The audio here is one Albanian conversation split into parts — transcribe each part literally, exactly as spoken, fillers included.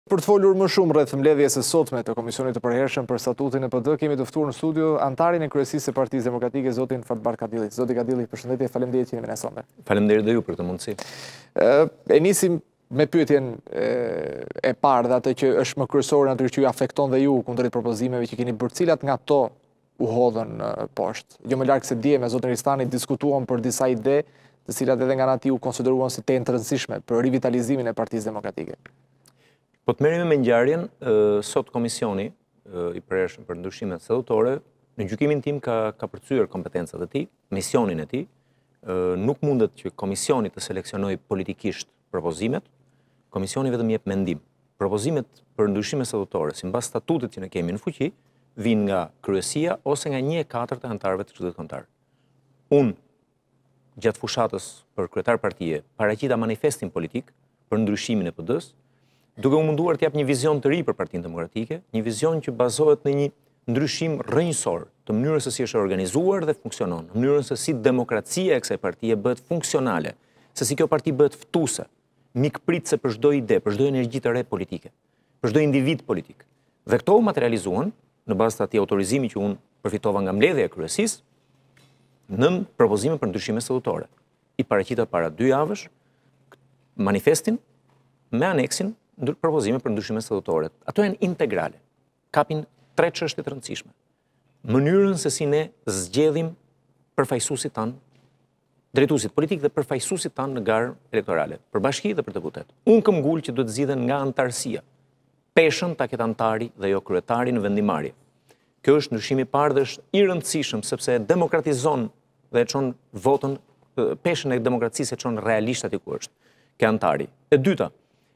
Për të folur më shumë rreth mbledhjes së sotme të Komisionit të Përhershëm për Statutin e P D, kemi të ftuar në studio antarin e kryesisë së Partisë Demokratike, zotin Fatbar Kadilli. Zoti Kadilli, përshëndetje, faleminderit që jeni me ne sonte. Faleminderit dhe ju për këtë mundësi. E nisim me pyetjen e parë dhe atë që është më kryesore natyrë që ju afekton dhe ju kundrejt propozimeve që keni bërë, cilat nga ato u hodhën poshtë. Jo më larg se dje me zotin Ristani diskutuam për disa ide, të cilat edhe nga ana e tij u konsideruan si të rëndësishme për rivitalizimin e Partisë Demokratike. Po të merremi me ngjarjen, sot Komisioni i Përhershëm për Ndryshimet Statutore, në gjykimin tim ka ka përcyer kompetencat e tij, misionin e tij. Nuk mundet që komisioni të seleksionojë politikisht propozimet, komisioni vetëm jep mendim. Propozimet për ndryshime statutore, sipas statutit që ne kemi në fuqi, vijnë nga kryesia ose nga një e katërt e anëtarëve të Këshillit Kombëtar. Unë, gjatë fushatës për kryetar partie, paraqita manifestin politik për ndryshimin e P D-s, duke u munduar të jap një vizion të ri për Partinë Demokratike, një vizion që bazohet në një ndryshim rrënjësor të mënyrës se si është organizuar dhe funksionon, në mënyrën se si demokracia e kësaj partie bëhet funksionale, se si kjo parti bëhet ftuese, mikpritse për çdo ide, për çdo energji të re politike, për çdo individ politik. Dhe këto u materializuan në bazë të atij autorizimi që unë përfitova nga mbledhja e kryesisë në propozime për ndryshime statutore. I paraqita para dy javësh manifestin me aneksin propozime për ndryshime statutore. Ato janë integrale. Kapin tre çështje të rëndësishme. Mënyrën se si ne zgjedhim përfaqësuesit tanë, drejtuesit politik dhe përfaqësuesit tanë në garë elektorale, për bashki dhe për deputet. Unë kam ngul që duhet zgjidhen nga antarësia. Peshën ta ketë antari dhe jo kryetari në vendimarrje. Kjo është ndryshimi i parë dhe është i rëndësishëm sepse demokratizon dhe e çon votën, peshën e demokracisë e çon realisht aty ku është ke antari. E dyta,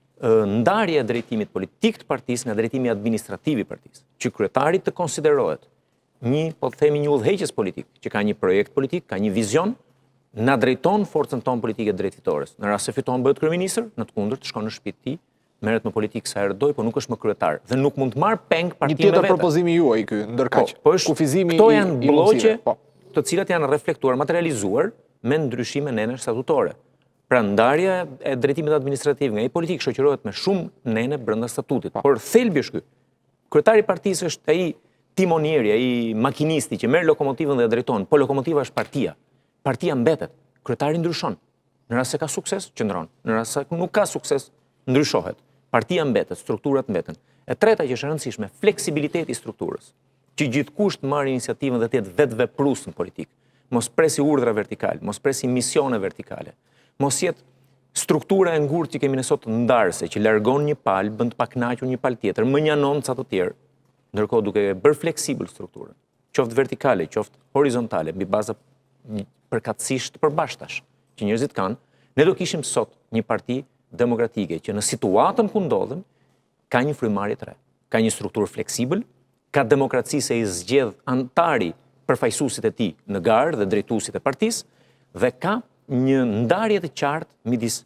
ndarja e drejtimit politik të partisë nga drejtimi administrativ i partisë, që kryetari të konsiderohet një, po të themi, një udhëheqës politik, që ka një projekt politik, ka një vizion, na drejton forcën tonë politike drejt fitores. Në rast se fiton bëhet kryeministër, në të kundërt shkon në shtëpinë e tij, merret me politikë sa herë doj, po nuk është më kryetar dhe nuk mund të marr peng partinë me vetë. Një tjetër propozimi juaj ky, ndërkaq. Po, kufizimi i këto janë blloqe, po, të cilat janë reflektuar, materializuar me ndryshime nene statutore. Pra ndarja e drejtimit administrativ nga i politik shoqërohet me shumë nene brenda statutit. Por thelbi është ky. Kryetari i partisë është ai timonieri, ai makinisti që merr lokomotivën dhe e drejton, po lokomotiva është partia. Partia mbetet, kryetari ndryshon. Në rast se ka sukses, qëndron. Në rast se nuk ka sukses, ndryshohet. Partia mbetet, strukturat mbeten. E treta që është e rëndësishme, fleksibiliteti i strukturës. Që gjithkusht të marrë iniciativën dhe të jetë vetveprues në politikë. Mos presi urdhra vertikale, mos presi misione vertikale. Mos jetë struktura e ngurtë që kemi ne sot ndarëse, që largon një palë, bën të pakënaqur një palë tjetër, më njanon ca të tjerë, ndërkohë duke bërë fleksibël strukturën, qoftë vertikale, qoftë horizontale, mbi baza përkatësisht të përbashkëtash që njerëzit kanë, ne do kishim sot një parti demokratike që në situatën ku ndodhem ka një frymarrje të re, ka një strukturë fleksibël, ka demokraci se i zgjedh antari përfaqësuesit e tij në garë dhe drejtuesit e partisë dhe ka një ndarje të qartë midis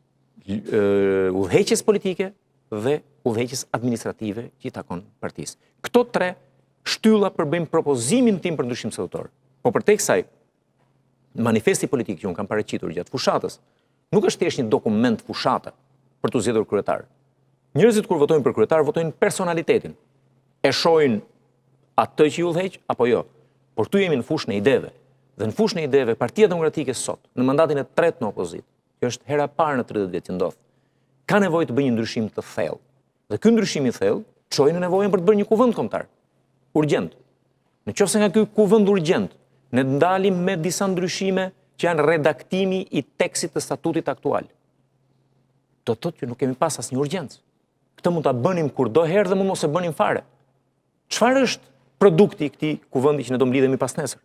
udhëheqjes politike dhe udhëheqjes administrative që i takon partisë. Këto tre shtylla përbëjnë propozimin tim për ndryshim statutor. Po përtej kësaj, manifesti politik që unë kam paraqitur gjatë fushatës nuk është thjesht një dokument fushate për të zgjedhur kryetar. Njerëzit kur votojnë për kryetar votojnë personalitetin. E shohin atë që i udhëheq apo jo. Por tu jemi në fushën e ideve. Dhe në fushën e ideve, Partia Demokratike sot, në mandatin e tretë në opozitë, kjo është hera e parë në tridhjetë vjet që ndodh, ka nevojë të bëjë një ndryshim të thellë. Dhe ky ndryshim i thellë çojë në nevojën për të bërë një kuvend kombëtar. Urgjent. Nëse nga ky kuvend urgjent ne ndalim me disa ndryshime që janë redaktimi i tekstit të statutit aktual, do të thotë që nuk kemi pas asnjë urgjencë. Këtë mund ta bënim kurdo herë dhe mund mos e bënim fare. Çfarë është produkti i këtij kuvendi që ne do mblidhemi pas nesër?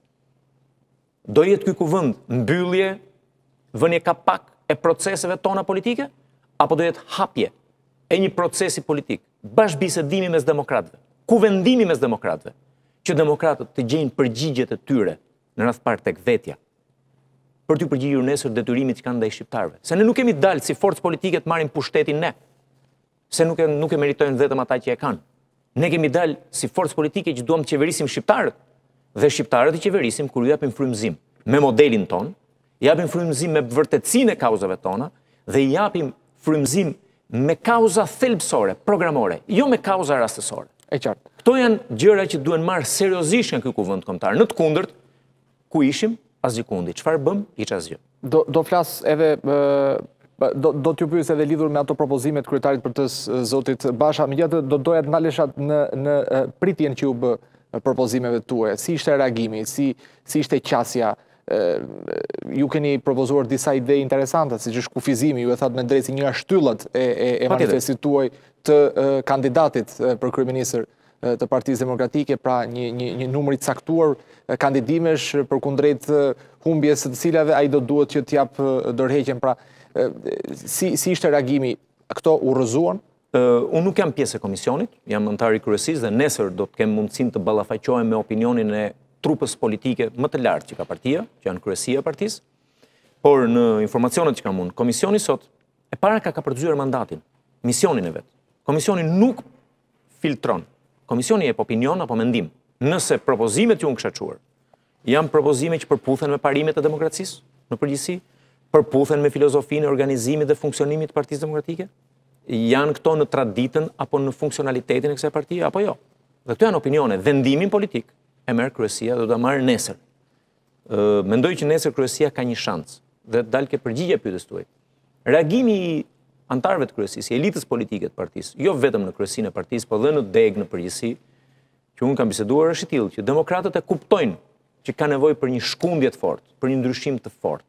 Do jetë ky kuvend mbyllje, vënie kapak e proceseve tona politike, apo do jetë hapje e një procesi politik, bashkëbisedimi mes demokratëve, kuvendimi mes demokratëve, që demokratët të gjejnë përgjigjet e tyre në radh parë tek vetja, për t'u përgjigjur nesër detyrimit që kanë ndaj shqiptarëve. Se ne nuk kemi dalë si forcë politike të marrim pushtetin ne, se nuk e, nuk e meritojnë vetëm ata që e kanë. Ne kemi dalë si forcë politike që duam të qeverisim shqiptarët, dhe shqiptarët i qeverisim kur ju japim frymëzim me modelin ton, i japim frymëzim me vërtetësinë e kauzave tona dhe i japim frymëzim me kauza thelbësore, programore, jo me kauza rastësore. E qartë. Këto janë gjëra që duhen marrë seriozisht në ky kuvend kombëtar. Në të kundërt, ku ishim, asgjë kundi. Çfarë bëm, hiç asgjë. Do do flas edhe do do t'ju pyes edhe lidhur me ato propozimet kryetarit për të zotit Basha, megjithatë do doja të ndalesha në në pritjen që u bë propozimeve tuaja. Si ishte reagimi, si si ishte qasja? Ju keni propozuar disa ide interesante, siç është kufizimi, ju e thatë me drejtë si një shtyllët e, e, e manifestit tuaj të e, kandidatit e, për kryeministër të Partisë Demokratike, pra një, një, një numër i caktuar kandidimesh për kundrejt humbjes të cilave ai do duhet që t'jap dorëheqjen. Pra, si, si ishte reagimi? Këto u rrëzuan? Uh, unë nuk jam pjesë e komisionit, jam antar i kryesisë dhe nesër do të kem mundësinë të ballafaqohem me opinionin e trupës politike më të lartë që ka partia, që janë kryesia e partisë, por në informacionet që kam unë, komisioni sot e para ka ka përzyer mandatin, misionin e vet. Komisioni nuk filtron. Komisioni jep opinion apo mendim. Nëse propozimet që unë kisha çuar janë propozime që përputhen me parimet e demokracisë, në përgjithësi, përputhen me filozofinë e organizimit dhe funksionimit të Partisë Demokratike, janë këto në traditën apo në funksionalitetin e kësaj partie apo jo. Dhe këto janë opinione, vendimin politik e merr kryesia dhe do ta marrë nesër. Ë mendoj që nesër kryesia ka një shans dhe dalë ke përgjigje pyetjes tuaj. Reagimi i antarëve të kryesisë, i elitës politike të partisë, jo vetëm në kryesinë e partisë, por edhe në deg në përgjithësi, që unë kam biseduar është i tillë që demokratët e kuptojnë që ka nevojë për një shkundje të fortë, për një ndryshim të fortë.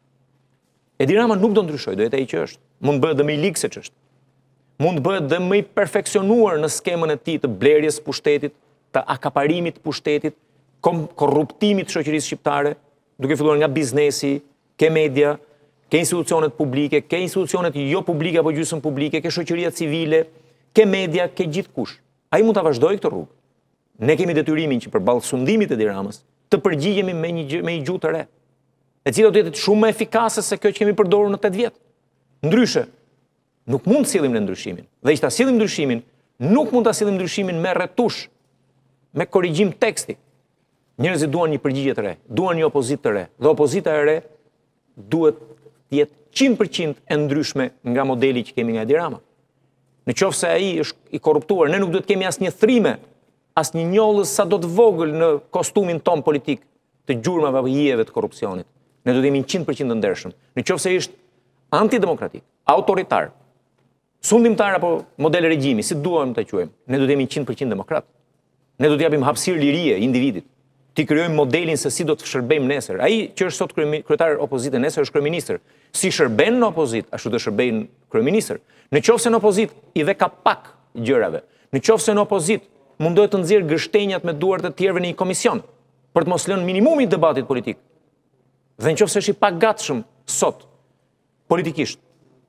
Edi Rama nuk do ndryshojë, do jetë ai që është. Mund të bëhet dhe më i ligë se ç'është. Mund të bëhet dhe më i perfeksionuar në skemën e tij të blerjes së pushtetit, të akaparimit të pushtetit, korruptimit të shoqërisë shqiptare, duke filluar nga biznesi, ke media, ke institucionet publike, ke institucionet jo publike apo gjysmë publike, ke shoqëria civile, ke media, ke gjithkush. Ai mund ta vazhdojë këtë rrugë. Ne kemi detyrimin që përballë sundimit të Edi Ramës të përgjigjemi me një me një gjuhë të re, e cila do të jetë shumë më efikase se kjo që kemi përdorur në tetë vjet. Ndryshe, nuk mund të sillim në ndryshimin. Dhe që ta sillim ndryshimin, nuk mund ta sillim ndryshimin me retush, me korrigjim teksti. Njerëzit duan një përgjigje të re, duan një opozitë të re, dhe opozita e re duhet të jetë njëqind përqind e ndryshme nga modeli që kemi nga Edi Rama. Në qoftë se ai është i korruptuar, ne nuk duhet kemi asnjë thrime, asnjë njollës sa do të vogël në kostumin ton politik të gjurmave apo hijeve të korrupsionit. Ne duhet të jemi njëqind përqind të ndershëm. Në qoftë se është antidemokratik, autoritar, sundimtar apo model regjimi, si duam ta quajmë, ne duhet të jemi njëqind përqind demokrat. Ne do të japim hapësirë lirie individit. Ti krijojmë modelin se si do të shërbejmë nesër. Ai që është sot kryetar opozite nesër është kryeministër. Si shërben në opozit, ashtu do shërbejnë kryeministër. Në qoftë se në opozit i dhe ka pak gjërave, në qoftë se në opozit mundohet të nxjerrë gështenjat me duart e tjerëve në një komision për të mos lënë minimumi të debatit politik. Dhe në qoftë se është i pagatshëm sot politikisht,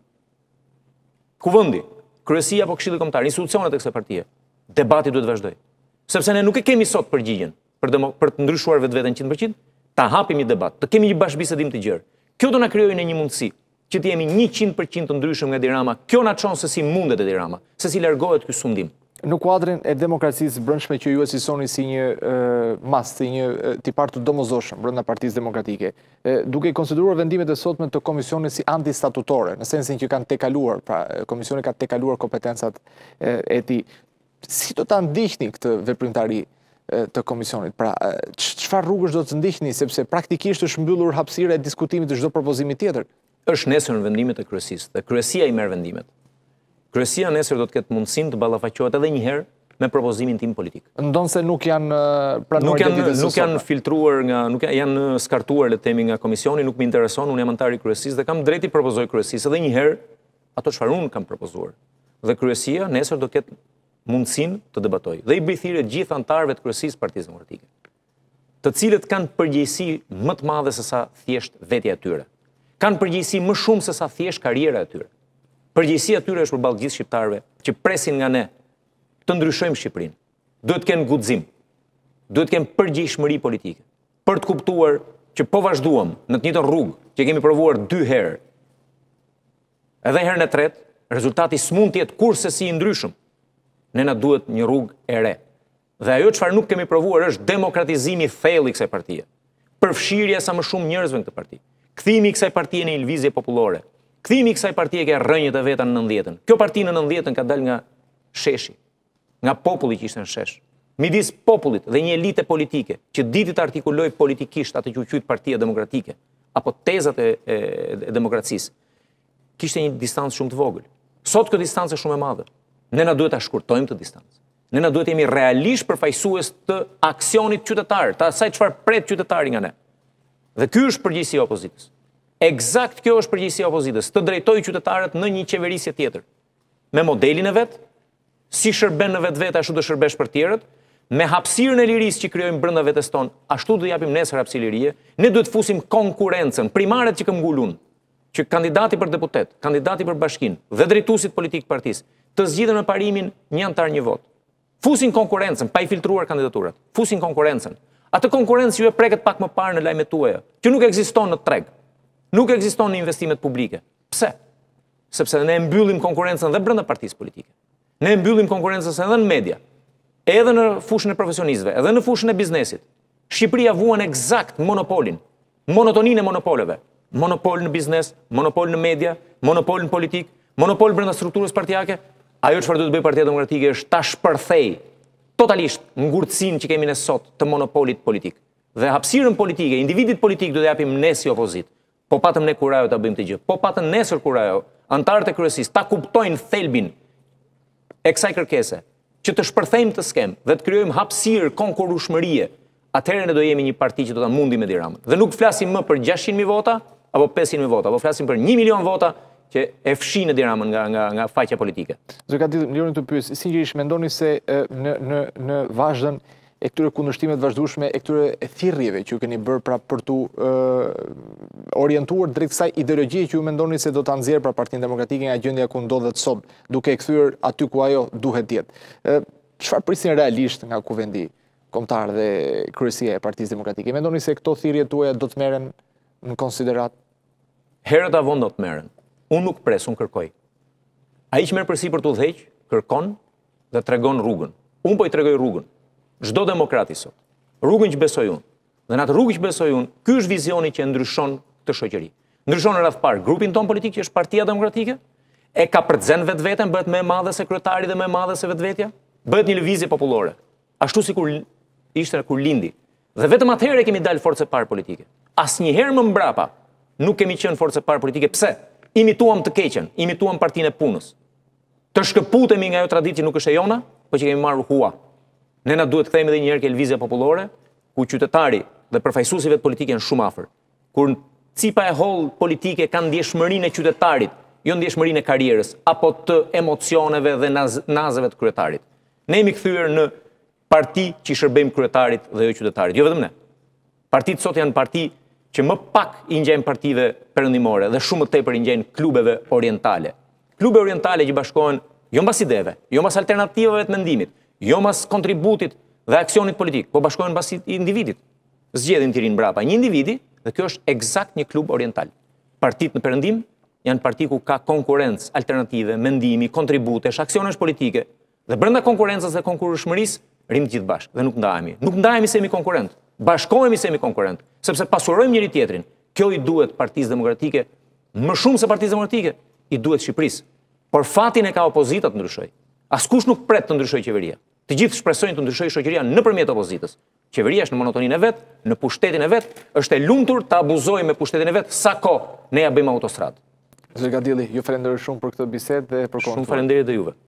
kuvendi, kryesia apo këshilli kombëtar, institucionet e kësaj partie, debati duhet të vazhdojë. Sepse ne nuk e kemi sot përgjigjen për, për të ndryshuar vetveten njëqind përqind, ta hapim një debat, të kemi një bashkëbisedim të gjerë. Kjo do na krijojë një mundësi që të jemi njëqind përqind të ndryshëm nga Edi Rama. Kjo na çon se si mundet Edi Rama, se si largohet ky sundim. Në kuadrin e demokracisë brendshme që ju e sillsoni si një uh, mas, si një uh, tipar të domosdoshëm brenda Partisë Demokratike, uh, duke i konsideruar vendimet e sotme të komisionit si antistatutore, në sensin që kanë tejkaluar, pra komisioni ka tejkaluar kompetencat uh, e tij, si do ta ndiqni këtë veprimtari uh, të komisionit? Pra, uh, çfarë rrugësh do të ndiqni, sepse praktikisht është mbyllur hapësira e diskutimit të çdo propozimi tjetër? Është nesër në vendimet e kryesisë, dhe kryesia i merr vendimet. Kryesia nesër do të ketë mundësinë të ballafaqohet edhe një herë me propozimin tim politik. Ndonse nuk janë pranuar nuk janë nuk janë filtruar nga nuk janë skartuar le të themi nga komisioni, nuk më intereson, unë jam antar i kryesisë dhe kam drejti propozoj kryesisë edhe një herë ato çfarë unë kam propozuar. Dhe kryesia nesër do të ketë mundësinë të debatojë. Dhe i bëj thirrje të gjithë antarëve të kryesisë së Partisë Demokratike, të cilët kanë përgjegjësi më të madhe se sa thjesht vetja e tyre. Kanë përgjegjësi më shumë se sa thjesht karriera e tyre. Përgjegjësia e tyre është përballë gjithë shqiptarëve që presin nga ne të ndryshojmë Shqipërinë. Duhet të kenë guxim, duhet të kenë përgjegjësi politike, për të kuptuar që po vazhduam në të njëjtën rrugë që kemi provuar dy herë. Edhe herën e tretë, rezultati s'mund të jetë kurrë si i ndryshëm. Ne na duhet një rrugë e re. Dhe ajo çfarë nuk kemi provuar është demokratizimi i thellë i kësaj partie. Përfshirja sa më shumë njerëzve në këtë parti. Kthimi i kësaj partie në një lëvizje popullore. Kthimi i kësaj partie ka rrënjët e veta në nëntëdhjetën. Kjo parti në nëntëdhjetën ka dalë nga sheshi, nga populli që ishte në shesh. Midis popullit dhe një elite politike që diti të artikuloj politikisht atë që u quajtur Partia Demokratike apo tezat e, e, e demokracisë, kishte një distancë shumë të vogël. Sot kjo distancë është shumë e madhe. Ne na duhet ta shkurtojmë të distancë. Ne na duhet jemi realisht përfaqësues të aksionit qytetar, të asaj çfarë pret qytetari nga ne. Dhe ky është përgjegjësia e opozitës. Eksakt kjo është përgjegjësia e opozitës, të drejtojë qytetarët në një qeverisje tjetër, me modelin e vet, si shërben në vetvete ashtu do shërbesh për tjerët, me hapësirën e lirisë që krijojmë brenda vetes tonë, ashtu do japim nesër hapësirë lirie. Ne duhet të fusim konkurrencën, primaret që këm ngulun, që kandidati për deputet, kandidati për bashkinë dhe drejtuesit politik partisë të zgjidhen me parimin një antar një vot. Fusin konkurrencën, pa i filtruar kandidaturat. Fusin konkurrencën. Atë konkurrencë ju e preket pak më parë në lajmet tuaja, që nuk ekziston në treg. Nuk ekziston në investimet publike. Pse? Sepse ne mbyllim konkurrencën dhe brenda partisë politike. Ne mbyllim konkurrencën edhe në media, edhe në fushën e profesionistëve, edhe në fushën e biznesit. Shqipëria vuan eksakt monopolin, monotoninë e monopoleve. Monopol në biznes, monopol në media, monopol në politik, monopol brenda strukturës partijake. Ajo çfarë duhet të bëjë Partia Demokratike është ta shpërthej totalisht ngurtësinë që kemi ne sot të monopolit politik. Dhe hapësirën politike, individit politik do të japim ne si opozitë. Po patëm ne kurajo ta bëjmë të gjë. Po patëm nesër kurajo, antarët e kryesisë ta kuptojnë thelbin e kësaj kërkese, që të shpërthejmë të skem dhe të krijojmë hapësirë konkurrueshmërie, atëherë ne do jemi një parti që do ta mundim Edi Ramën. Dhe nuk flasim më për gjashtëqind mijë vota apo pesëqind mijë vota, apo flasim për një milion vota që e fshin Edi Ramën nga nga nga faqja politike. Zoti Kadilli, më lironi të pyes, sinqerisht mendoni se në në në vazhdën e këtyre kundërshtimeve të vazhdueshme, e këtyre thirrjeve që ju keni bërë pra për tu uh, orientuar drejt kësaj ideologjie që ju mendoni se do ta nxjerrë pra Partinë Demokratike nga gjendja ku ndodhet sot, duke e kthyer aty ku ajo duhet të jetë. Uh, Çfarë prisin realisht nga kuvendi kombëtar dhe kryesia e Partisë Demokratike? Mendoni se këto thirrje tuaja do të merren në konsiderat? Herët avon do të merren. Unë nuk pres, unë kërkoj. Ai që merr përsipër të udhëheq, kërkon dhe tregon rrugën. Unë po i tregoj rrugën. Çdo demokrati sot. Rrugën që besoj unë. Dhe në atë rrugë që besoj unë, ky është vizioni që ndryshon këtë shoqëri. Ndryshon në radh parë grupin ton politik që është Partia Demokratike, e ka përtzen vetveten, bëhet më e madhe se kryetari dhe më e madhe se vetvetja, bëhet një lëvizje popullore. Ashtu sikur ishte kur lindi. Dhe vetëm atëherë kemi dalë forcë parë politike. Asnjëherë më mbrapa nuk kemi qenë forcë parë politike. Pse? Imituam të keqen, imituam partinë e punës. Të shkëputemi nga ajo traditë që nuk është e jona, por që kemi marrë hua. Ne na duhet të kthehemi edhe një herë ke lëvizja popullore, ku qytetari dhe përfaqësuesit politike janë shumë afër. Kur cipa e holl politike kanë ndjeshmërinë e qytetarit, jo ndjeshmërinë e karrierës apo të emocioneve dhe naz nazeve të kryetarit. Ne jemi kthyer në parti që i shërbejmë kryetarit dhe jo qytetarit. Jo vetëm ne. Partitë sot janë parti që më pak i ngjajnë partive perëndimore dhe shumë më tepër i ngjajnë klubeve orientale. Klube orientale që bashkohen jo mbas ideve, jo mbas alternativave të mendimit, jo mas kontributit dhe aksionit politik, po bashkohen mbas individit. Zgjedhin të rinë mbrapa një individi dhe kjo është eksakt një klub oriental. Partitë në perëndim janë parti ku ka konkurrencë, alternative, mendimi, kontributesh, aksionesh politike dhe brenda konkurrencës dhe konkurrueshmërisë rrim të gjithë bashkë dhe nuk ndahemi. Nuk ndahemi se jemi konkurrent, bashkohemi se jemi konkurrent, sepse pasurojmë njëri tjetrin. Kjo i duhet Partisë Demokratike, më shumë se Partisë Demokratike, i duhet Shqipërisë. Por fatin e ka opozita të ndryshojë. Askush nuk pret të ndryshojë qeveria. Të gjithë shpresojnë të ndryshojë shoqëria nëpërmjet opozitës. Qeveria është në monotoninë e vet, në pushtetin e vet, është e lumtur të abuzojë me pushtetin e vet sa kohë ne ja bëjmë autostradë. Zoti Kadilli, ju falenderoj shumë për këtë bisedë dhe për kohën. Shumë faleminderit dhe juve.